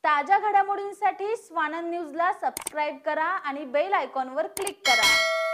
ताज्या घडामोडींसाठी स्वानंद न्यूजला सबस्क्राइब करा आणि बेल आयकॉनवर क्लिक करा।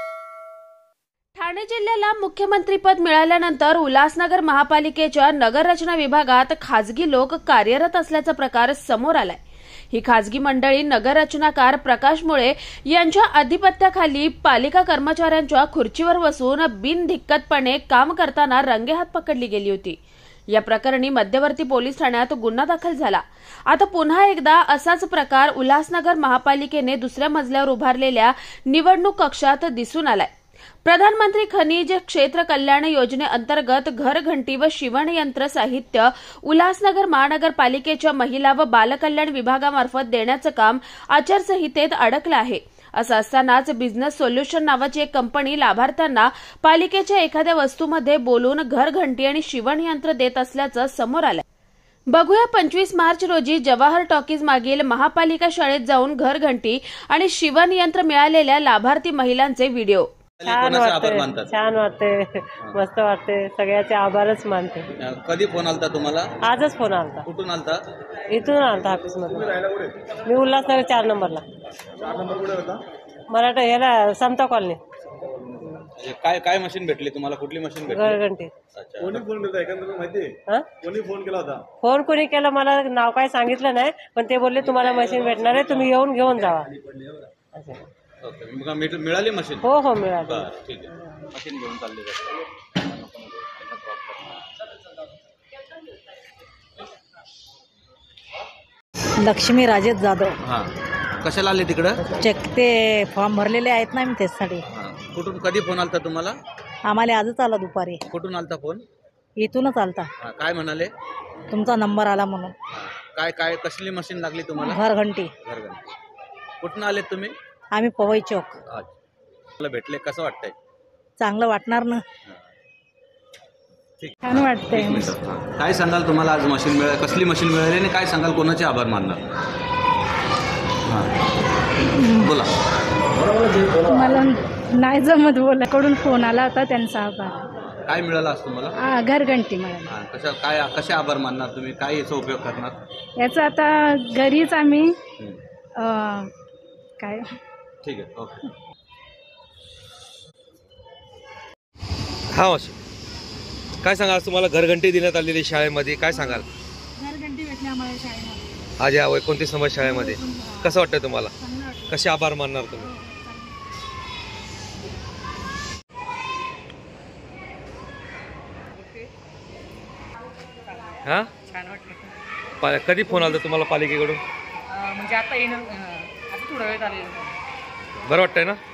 ठाणे जिल्ह्याला मुख्यमंत्रीपद मिळाल्यानंतर उल्हासनगर महापालिकेच्या नगररचना विभागात खासगी लोक कार्यरत असल्याचा प्रकार समोर आलाय। ही खासगी मंडळी नगररचनाकार प्रकाश मुळे यांच्या अधिपत्याखाली पालिका कर्मचाऱ्यांच्या खुर्चीवर बसून बिनधिक्कतपणे काम करताना रंगेहात पकडली गेली होती। या प्रकरणी मध्यवर्ती पोलीस ठाण्यात गुन्हा दाखल झाला। आता पुन्हा एकदा असाच प्रकार उल्हासनगर महापालिकेने दुसऱ्या मजल्यावर उभारलेल्या निवडणूक कक्षात दिसून आलाय। प्रधानमंत्री खनिज क्षेत्र कल्याण योजनेअंतर्गत घरघंटी व शिवणयंत्र साहित्य उल्हासनगर महानगरपालिकेच्या महिला व बालकल्याण विभागामार्फत देण्याचं काम आचारसंहितेत अडकलं आहे। असं असतानाच बिझनेस सोल्युशन नावाची एक कंपनी लाभार्थ्यांना पालिकेच्या एखाद्या वस्तूमध्ये बोलून घरघंटी आणि शिवणयंत्र देत असल्याचं समोर आलं। बघूया 25 मार्च रोजी जवाहर टॉकीज मागील महापालिका शाळेत जाऊन घरघंटी आणि शिवणयंत्र मिळालेल्या लाभार्थी महिलांचे व्हिडिओ। छान वाटते, मस्त वाटते, सगळ्याचे आभारच मानते। कधी फोन आलता तुम्हाला? आजच फोन आलता। कुठून आलता? इथून आलता ऑफिस मधून। मी उल्हासनगर 4 नंबरला। 4 नंबर कुठे होता? मराठा ह्याला समता कॉलनी। काय काय मशीन भेटली तुम्हाला? कुठली मशीन भेटली? घरघंटी। कोणी फोन केला एकंदरीत माहिती आहे? कोणी फोन केला होता? फोन कोणी केला मला नाव काय सांगितलं नाही, पण ते बोलले तुम्हाला मशीन भेटणार आहे, तुम्ही येऊन घेऊन जावा। ओके, मग मिळाली मशीन? हो हो मिळाली। ठीक आहे, मशीन घेऊन चालले लक्ष्मी राजेश जाधव। हां, कशाला आले तिकडं? चेक ते फॉर्म भरलेले आहेत ना, मी त्यासाठी। कुठून कधी फोन आलता तुम्हाला? आम्हाला आजच आला दुपारी। कुठून आलता फोन? इथूनच आलता। काय म्हणाले? तुमचा नंबर आला म्हणून। काय काय कसली मशीन लागली तुम्हाला? घरघंटी। घरघंटी। कुठून आले तुम्ही? आम्ही पवई चौक। मला भेटले, कसं वाटतंय? चांगलं वाटणार ना? छान वाटतंय। काय सांगाल तुम्हाला आज मशीन मिळाली? कसली मशीन मिळाली आणि काय सांगाल, कोणाचे आभार मानणार? बोला। मला नाही जमत बोलाकडून फोन आला होता, त्यांचा आभार। काय मिळालं आज तुम्हाला? घरघंटी मिळाली। कसे आभार मानणार तुम्ही? काय याचा उपयोग करणार? याचा आता घरीच आम्ही काय। ठीक आहे, ओके। हा मावशी, काय सांगाल तुम्हाला घरघंटी देण्यात आलेली शाळेमध्ये? काय सांगाल? घरघंटी भेटली आम्हाला शाळेमध्ये। आज या वैकुंठी समाज शाळेमध्ये कसं वाटतं तुम्हाला? कसे आभार मानणार तुम्ही? हा, छान वाटतं। कधी फोन आला तुम्हाला पालिकेकडून? म्हणजे आता येणं आता थोडा वेळ आले। बरं वाटतंय ना?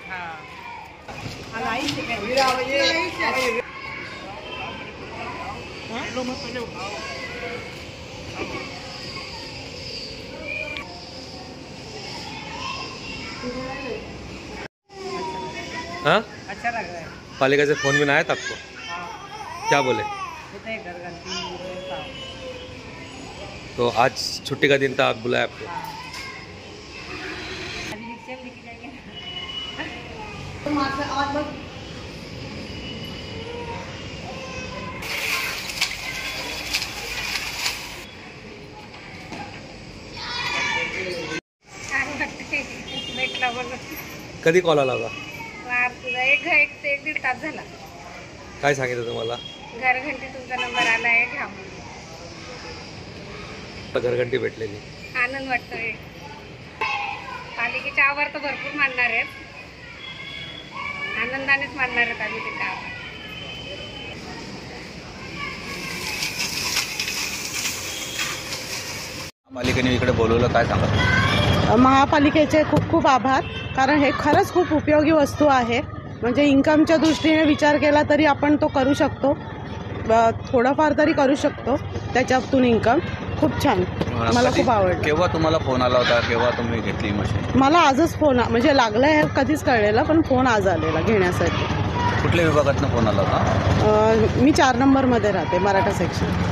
हाँ, अच्छा लग रहा है। पालिका से फोन भी ना आया था आपको? क्या बोले? तो आज छुट्टी का दिन था, आप बुलाया आपको? कधी कॉल आला होता? एक दीड तास झाला। काय सांगितलं तुम्हाला? घरघंटी तुमचा नंबर आला आहे, घ्या। घरघंटी भेटलेली, आनंद वाटतोय। पालिकेचे आभार तर भरपूर मानणार आहेत, आनंदानेच मानणार आहेत आम्ही ते आभार। पालिकेने इकडे बोलवलं, काय सांगा? महापालिकेचे खूप खूप आभार, कारण हे खरंच खूप उपयोगी वस्तू आहे। म्हणजे इन्कमच्या दृष्टीने विचार केला तरी आपण तो करू शकतो, थोडंफार तरी करू शकतो त्याच्यातून इन्कम। खूप छान, मला खूप आवडलं। केव्हा तुम्हाला फोन आला होता? केव्हा तुम्ही घेतली मशीन? मला आजच फोन, म्हणजे लागलं हे कधीच कळलेलं, पण फोन आज आलेला घेण्यासाठी। कुठल्या विभागातनं फोन आला होता? मी 4 नंबरमध्ये राहते, मराठा सेक्शन।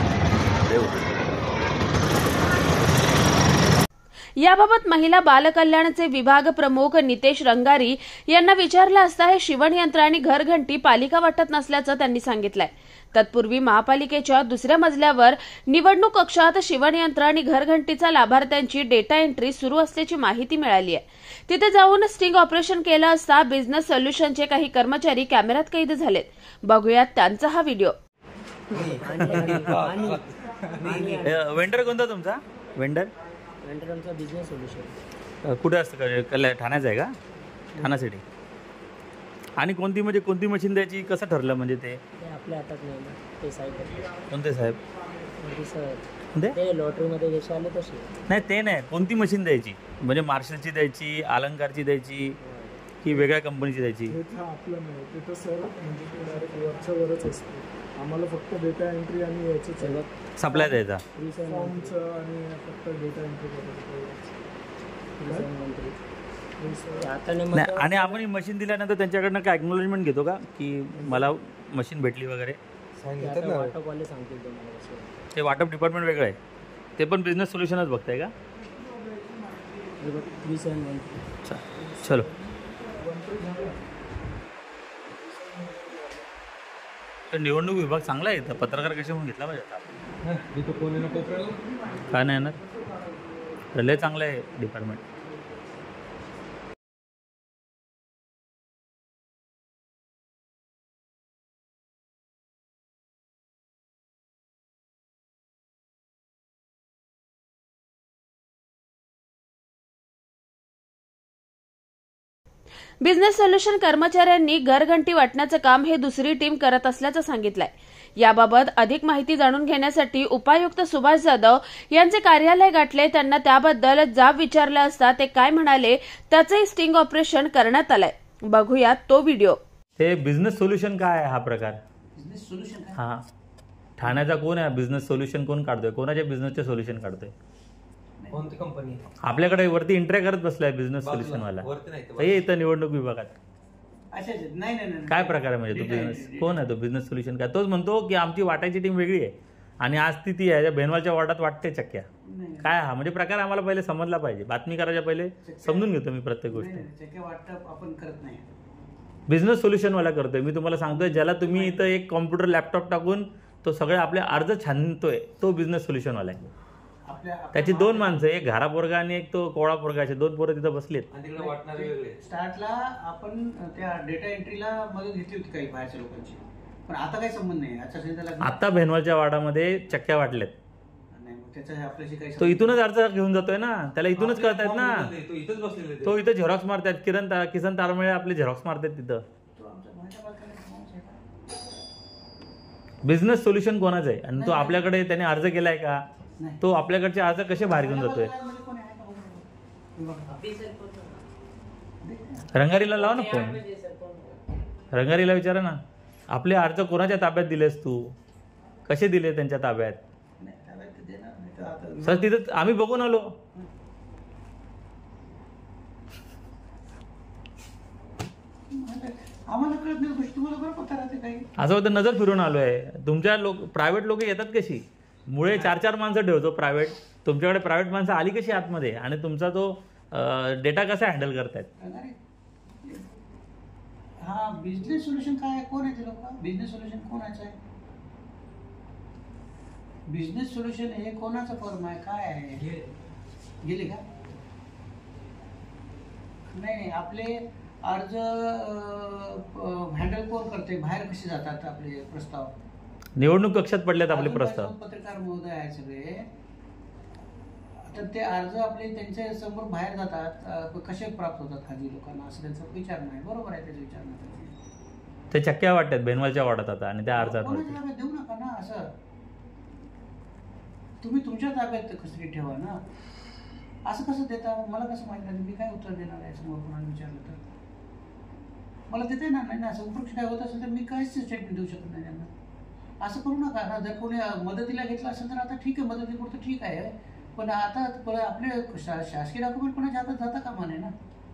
याबाबत महिला बालकल्याणचे विभाग प्रमुख नितेश रंगारी यांना विचारलं असता हे शिवणयंत्र आणि घरघंटी पालिका वाटत नसल्याचं त्यांनी सांगितलंय। तत्पूर्वी महापालिकेच्या दुसऱ्या मजल्यावर निवडणूक कक्षात शिवणयंत्र आणि घरघंटीचा लाभार्थ्यांची डेटा एंट्री सुरू असल्याची माहिती मिळाली आहे। तिथे जाऊन स्टिंग ऑपरेशन केलं असता बिझनेस सोल्युशनचे काही कर्मचारी कॅमेऱ्यात कैद झालेत। बघूयात त्यांचा हा व्हिडिओ। वेंडर कोणता तुमचा? वेंडर आमचा बिझनेस सोल्युशन कुठे असतं? ठाण्याचं आहे का? ठाणा सिटी. आणि कोणती मशीन द्यायची, कसं ठरलं म्हणजे ते? आपल्या हातात नाही ना, ते साहेब. कोणते साहेब? ते लॉटरीमध्ये जसे आले तसे. नाही ते नाही, कोणती मशीन द्यायची म्हणजे मार्शलची द्यायची, अलंकारची द्यायची की वेगळ्या कंपनीची द्यायची? आपलं नाही ते तर सर म्हणजे डायरेक्ट वरच्या वरच असतं. आम्हाला फक्त डेटा एंट्री आणि याचं सप्लाय द्यायचा फॉर्मचं आणि फक्त डेटा एंट्री करायचं. आणि आपण ही मशीन दिल्यानंतर त्यांच्याकडनं काय एक्नॉलेजमेंट घेतो का की मला मशीन भेटली वगैरे? वाटपवाले सांगतील तुम्हाला. ते वाटप डिपार्टमेंट वेगळं आहे, ते पण बिझनेस सोल्युशनच बघताय का? चलो निवडणूक विभाग चांगला आहे. पत्रकार कसे म्हणून घेतला पाहिजे काय नाही येणार. लय चांगलं आहे डिपार्टमेंट. बिझनेस सोल्युशन कर्मचाऱ्यांनी घरघंटी वाटण्याचं काम हे दुसरी टीम करत असल्याचं सांगितलंय। याबाबत अधिक माहिती जाणून घेण्यासाठी उपायुक्त सुभाष जाधव यांचे कार्यालय गाठले। त्यांना त्याबद्दल जाब विचारला असता ते काय म्हणाले त्याचंही स्टिंग ऑपरेशन करण्यात आलंय। बघूयात तो व्हिडिओ। हे बिझनेस सोल्युशन काय आहे हा प्रकार? बिझनेस सोल्युशन हा ठाण्याचा कोण आहे? बिझनेस सोल्युशन कोण काढतोय? कोणाच्या बिझनेसचे सोल्युशन काढतोय? कोणती कंपनी? आपल्याकडे वरती इंट्रे करत बसलाय बिझनेस सोल्युशन वाला. हे इथं निवडणूक विभागात काय प्रकार आहे म्हणजे? तो बिझनेस कोण आहे? तो बिझनेस सोल्युशन काय? तोच म्हणतो की आमची वाटायची टीम वेगळी आहे आणि आज ती आहे बेनवालच्या वाटात वाटते चक्क्या. काय हा म्हणजे प्रकार आम्हाला पहिले समजला पाहिजे. बातमी करायच्या पहिले समजून घेतो मी प्रत्येक गोष्ट. आपण करत नाही, बिझनेस सोल्युशन वाला करतोय. मी तुम्हाला सांगतोय ज्याला तुम्ही इथं एक कॉम्प्युटर लॅपटॉप टाकून तो सगळे आपले अर्ज छानतोय तो बिझनेस सोल्युशन वाला आहे. त्याची दोन माणसं, एक घारा पोरगा आणि एक तो कोळा पोरगा, असे दोन पोरं तिथं बसलेत. स्टार्टला आपण त्या डेटा एंट्रीला मदत घेतली होती काही बाहेरच्या लोकांची, पण आता काही संबंध नाही. आता भेनवालच्या वाडामध्ये चक्क्या वाटल्यात. तो इथूनच अर्ज घेऊन जातोय ना, त्याला इथूनच कळतायत ना. तो इथं झेरॉक्स मारतायत. किसन तारमळे आपले झेरॉक्स मारतायत तिथं. बिझनेस सोल्युशन कोणाचं आहे? आणि तो आपल्याकडे त्याने अर्ज केलाय का? तो आपल्याकडचे अर्ज कसे बाहेर घेऊन जातोय? रंगारीला लावा ना फोन. रंगारीला विचारा ना आपले अर्ज कोणाच्या ताब्यात दिलेस तू? कसे दिले त्यांच्या ताब्यात? सर तिथं आम्ही बघून आलो. असं होतं नजर फिरून आलोय. तुमच्या प्रायव्हेट लोक येतात कशी? मुळे 4-4 माणसं ठेवतो प्रायव्हेट. तुमच्याकडे प्रायव्हेट माणसं आली कशी आतमध्ये आणि तुमचा तो डेटा कसा हँडल करतायत? हा बिझनेस सोल्युशन काय? कोण आहे ते लोक? बिझनेस सोल्युशन कोणाचं आहे? बिझनेस सोल्युशन हे कोणाचं फर्म आहे? काय आहे? गेले का? नाही, आपले अर्ज हँडल कोण करते? बाहेर कसे जातात आपले प्रस्ताव? निवडणूक कक्षात पडल्यात आपले प्रस्ताव. पत्रकार महोदय आहे सगळे, तर ते अर्ज आपले त्यांच्या समोर बाहेर जातात. कसे प्राप्त होतात खाजगी लोकांना असं त्यांचा विचार नाही. बरोबर आहे त्याचा विचार नाही. ते चक्क्या वाटतात बेनवालच्या वाटत आता आणि त्या अर्जात देऊ नका ना. असं तुम्ही तुमच्या ताब्यात कसरी ठेवा ना. असं कसं देता? मला कसं माहित नाही? मी काय उत्तर देणार आहे समोर कोणाला विचारलं तर? मला देता येणार नाही ना. असं उपरोक्ष काय होत असेल तर मी काहीच स्टेटमेंट देऊ शकत नाही त्यांना. असं करू नका ना. जर कोणी मदतीला घेतला असेल तर आता ठीक आहे, मदतीपुरतं ठीक आहे, पण आता आपले शासकीय डॉक्युमेंट कोणाच्या हातात जाता कामा नये ना.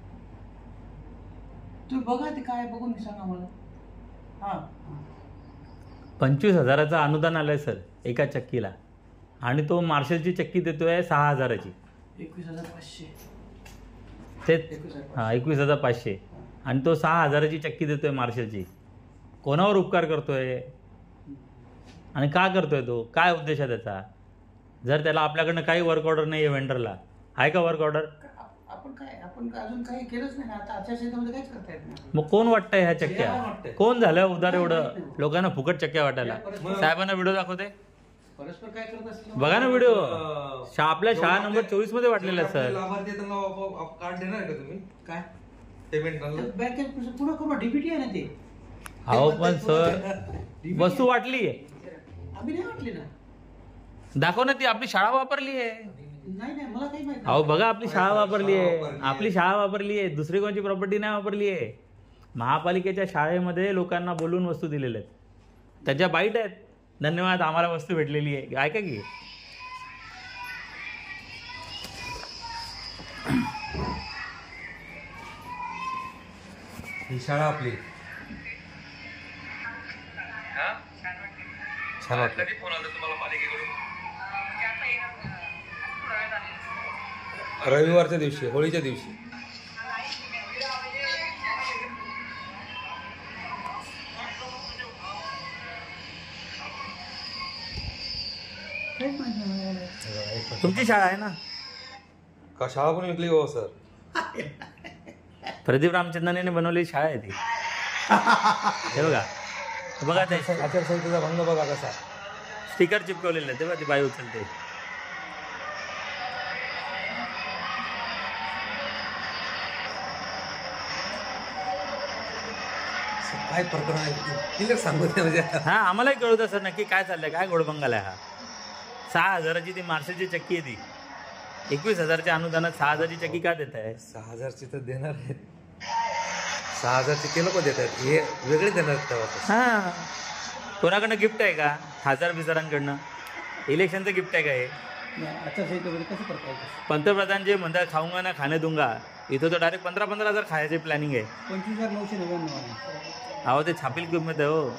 तुम्ही बघा ते काय बघून सांगा मला. हां 25,000चं अनुदान आलंय सर एका चक्कीला आणि तो मार्शलची चक्की देतोय 6,000ची. 21,500 ते 21,500 आणि तो 6,000ची चक्की देतोय मार्शलची. कोणावर उपकार करतोय? आणि का करतोय तो, काय उद्देश आहे त्याचा? जर त्याला आपल्याकडनं काही वर्क ऑर्डर नाही आहे, वेंडरला आहे का वर्क ऑर्डर? आपण अजून काही केलंच नाही ना. आता आचारसंहितेमध्ये काहीच करता येत नाही. मग कोण वाटतंय ह्या चक्क्या? कोण झालं उदार एवढं लोकांना फुकट चक्क्या वाटायला? साहेबांना व्हिडिओ दाखवते, परस्पर काय करत असेल बघा ना व्हिडिओ. आपल्या शाळा नंबर 24 मध्ये वाटलेला सर. लाभार्थी कार्ड देणार आहे का तुम्ही? काय पेमेंट बँकेत पुन्हा करू डीबीटी आहे ना ते. अहो पण सर वस्तू वाटली आहे, आम्ही नाही वाटली ना. दाखव ना, ती आपली शाळा वापरली आहे. नाही मला काही माहिती. अहो बघा, आपली शाळा वापरली आहे, आपली शाळा वापरली आहे, दुसरी कोणची प्रॉपर्टी नाही वापरली आहे. महापालिकेच्या शाळेमध्ये लोकांना बोलून वस्तू दिलेल्या आहेत, त्याच्या बाईट आहेत. धन्यवाद, आम्हाला वस्तू भेटलेली आहे. ऐका की ही शाळा आपली छान वाटलं. कधी फोन आला तुम्हाला पालिकेकडून? रविवारच्या दिवशी, होळीच्या दिवशी. तुमची शाळा आहे ना? का शाळा पण विकली हो सर? प्रदीप रामचंद्रने बनवलेली शाळा आहे ती. हे बघा बघा, त्या आचारसंहितेचा भंग बघा कसा. स्टिकर चिपकवलेलं आहे तेव्हा ती बाई उचलते. काय प्रकरण आहे सांगू दे म्हणजे. हा, आम्हालाही कळतं सर नक्की काय चाललंय, काय घोडबंगाल आहे हा. 6,000ची ती मार्शलची चक्की आहे ती. 21,000च्या अनुदानात 6,000ची चक्की का देत आहे? 6,000ची तर देणार आहेत, 6,000ची ते लोक देत आहेत, हे वेगळे देणार आहेत तेव्हा. हा, कोणाकडनं गिफ्ट आहे का? खासदार बिजारांकडनं इलेक्शनचं गिफ्ट आहे का हे? आचारसंहितेमध्ये कसं करता येतं? पंतप्रधान जे म्हणतात खाऊंगा ना खाणे दूंगा, इथं तो डायरेक्ट 15,000 खायचे प्लॅनिंग आहे. 25,999 आहे. अहो ते छापील किंमत आहे हो.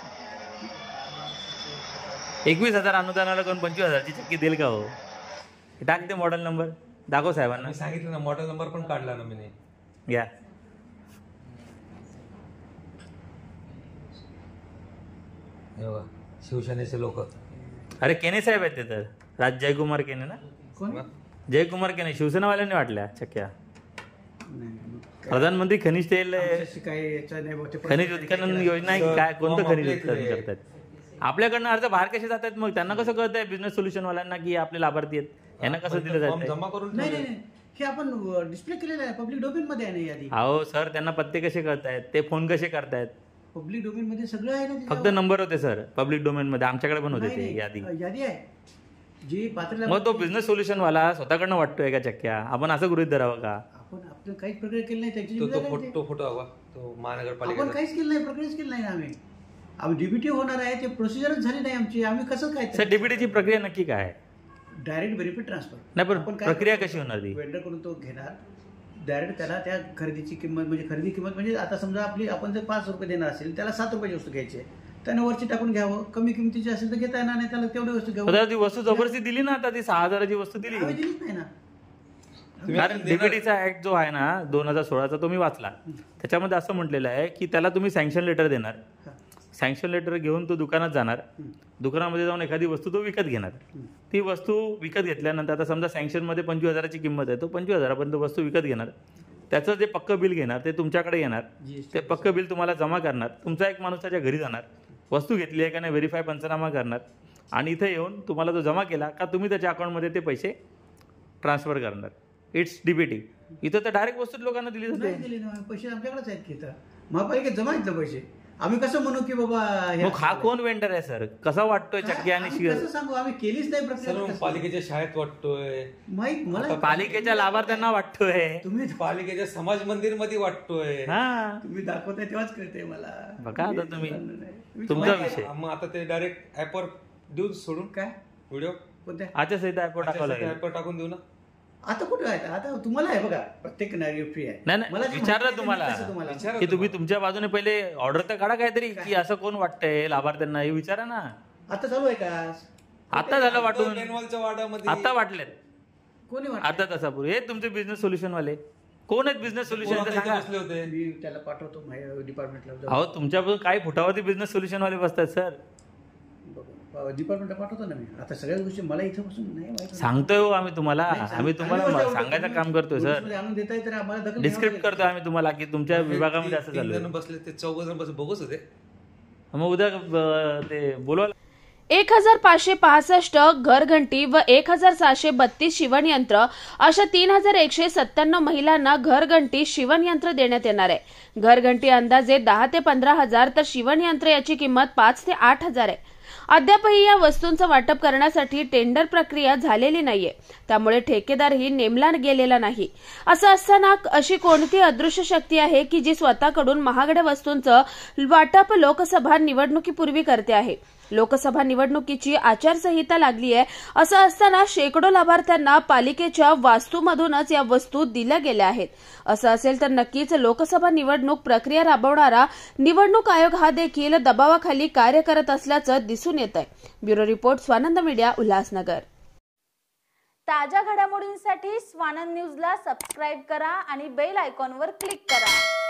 21,000 अनुदानाला कोण 25,000ची चक्की देईल का हो? टाक ते मॉडेल नंबर, दाखव साहेबांना. मी सांगितलं ना, मॉडेल नंबर पण काढला ना मी. घ्या. शिवसेनेचे लोक. अरे केने साहेब आहेत ते तर, जयकुमार केने ना? कोण? जयकुमार केने शिवसेनावाल्यांनी वाटल्या चक्क्या. प्रधानमंत्री खनिज तेल, खनिज उत्खनन योजना आहे काय? कोणतं खनिज उत्खनन करतात? आपल्याकडनं अर्ज बाहेर कसे जातात? मग त्यांना कसं कळत आहे बिझनेस सोल्युशन वाल्यांना की आपले लाभार्थी आहेत? यांना कसं दिलं जातं? जमा करून नाही हे आपण डिस्प्ले केलेलं आहे, पब्लिक डोमेन मध्ये आहे ना यादी. अहो सर, त्यांना पत्ते कसे कळतायत? ते फोन कसे करतायत? पब्लिक डोमेन मध्ये सगळं आहे ना. फक्त नंबर होते सर पब्लिक डोमेन मध्ये, आमच्याकडे पण होते ते यादी. आहे जी पात्र. मग तो बिझनेस सोल्युशन वाला स्वतःकडनं वाटतोय का चक्क्या? आपण असं गृहीत धरावं का? आपण काहीच प्रक्रिया केली नाही त्याची. तो फोटो हवा तो महानगरपालिका. आपण काहीच केलं नाही, प्रक्रियाच केली नाही ना. आम्ही डीबीटी होणार आहे, ते प्रोसिजरच झाली नाही आमची. आम्ही कसं काय सर डीबीटीची प्रक्रिया नक्की काय आहे? Direct benefit transfer. नाही पण प्रक्रिया कशी होणार ती? वेंडरकडून तो घेणार डायरेक्ट, त्याला त्या खरेदीची किंमत म्हणजे खरेदी किंमत म्हणजे आता समजा आपली आपण जर 5 रुपये देणार असेल, त्याला 7 रुपयाची वस्तू घ्यायची आहे, त्याने वरची टाकून घ्यावं. कमी किमतीची असेल तर घेता येणार नाही, त्याला तेवढी वस्तू घ्यावं. ती वस्तू जबरदस्ती दिली ना, आता ती 6,000ची वस्तू दिली. दिलीच नाही ना. कारण डीबीटीचा ऍक्ट जो आहे ना 2016चा, तो मी वाचला. त्याच्यामध्ये असं म्हटलेलं आहे की त्याला तुम्ही सँक्शन लेटर देणार, सँक्शन लेटर घेऊन तो दुकानात जाणार, दुकानामध्ये जाऊन एखादी वस्तू तो विकत घेणार. ती वस्तू विकत घेतल्यानंतर आता समजा सँक्शनमध्ये 25,000ची किंमत आहे, तो 25,000पर्यंत वस्तू विकत घेणार. त्याचं जे पक्क बिल घेणार ते तुमच्याकडे येणार, ते पक्क बिल तुम्हाला जमा करणार. तुमचा एक माणूस त्याच्या घरी जाणार, वस्तू घेतली आहे का नाही व्हेरीफाय पंचनामा करणार, आणि इथे येऊन तुम्हाला तो जमा केला का तुम्ही त्याच्या अकाउंटमध्ये ते पैसे ट्रान्सफर करणार. It's DBT. इथं तर डायरेक्ट वस्तू लोकांना दिली जाते. पैसे आमच्याकडेच आहेत की महापालिकेत जमा आहेत पैसे. आम्ही कसं म्हणू की बाबा हा कोण वेंडर आहे सर? कसा वाटतोय चक्की आणि कसं सांगू? आम्ही केलीच नाही प्रक्रिया. पालिकेच्या शाळेत वाटतोय, माहित मला पालिकेच्या लाभार्थ्यांना वाटतोय, तुम्ही पालिकेच्या समाज मंदिर मध्ये वाटतोय. हा तुम्ही दाखवताय तेव्हाच कळतंय मला. बघा आता तुम्ही तुमचा विषय. मग आता ते डायरेक्ट ऍपवर देऊन सोडून काय व्हिडिओ कोणत्या आचारसंहिता ऍपवर टाकावं लागेल. ऍपवर टाकून देऊ ना. आता कुठे आहे? आता तुम्हाला आहे बघा, प्रत्येक नागरिक फ्री आहे. नाही विचारलं तुम्हाला की तुम्ही तुमच्या बाजूने पहिले ऑर्डर तर काढा काहीतरी की असं कोण वाटतंय लाभार्थ्यांना, हे विचारा ना. आता चालू आहे का? आता झालं वाटून, वाडामध्ये आता वाटलेत कोणी आता तासापूर्वी. हे तुमचे बिझनेस सोल्युशन वाले कोण आहेत? बिझनेस सोल्युशन बसले होते. मी त्याला पाठवतो डिपार्टमेंटला. अहो तुमच्यापासून काही फुटावरती बिझनेस सोल्युशन वाले बसतात सर. डिपार्टमेंटला पाठवतो ना मी. आता सगळ्याच गोष्टी मला इथं बसून नाही माहिती. सांगतोय हो आम्ही तुम्हाला सांगायचं काम करतोय सर. आणून देता येत आम्हाला दखल डिस्क्रिप्ट करतोय आम्ही तुम्हाला की तुमच्या विभागामध्ये असं झालं. बसले ते 14 जण बस बघूच होते. मग उद्या ते बोलवा. 1565 घरघंटी व 1732 शिवणयंत्र अशा 3197 महिलांना घरघंटी शिवणयंत्र देण्यात येणार आहे. घरघंटी अंदाजे 10 ते 15 हजार तर शिवणयंत्र याची किंमत 5 ते 8 हजार आहे. अद्यापही या वस्तूंचं वाटप करण्यासाठी टेंडर प्रक्रिया झालेली नाहीये, त्यामुळे ठेकेदारही नेमला गेलेला नाही. असं असताना अशी कोणती अदृश्य शक्ती आहे की जी स्वतःकडून महागड्या वस्तूंचं वाटप लोकसभा निवडणुकीपूर्वी करते आहे. लोकसभा निवडणुकीची आचारसंहिता लागली आहे. असं असताना शेकडो लाभार्थ्यांना पालिकेच्या वास्तूमधूनच या वस्तू दिल्या गेल्या आहेत. असं असेल तर नक्कीच लोकसभा निवडणूक प्रक्रिया राबवणारा निवडणूक आयोग हा देखील दबावाखाली कार्य करत असल्याचं दिसून येत आहे. Bureau report, Swanand media, Ulhasnagar. ताज्या घडामोडींसाठी स्वानंद न्यूजला सबस्क्राईब करा आणि बेल आयकॉनवर क्लिक करा.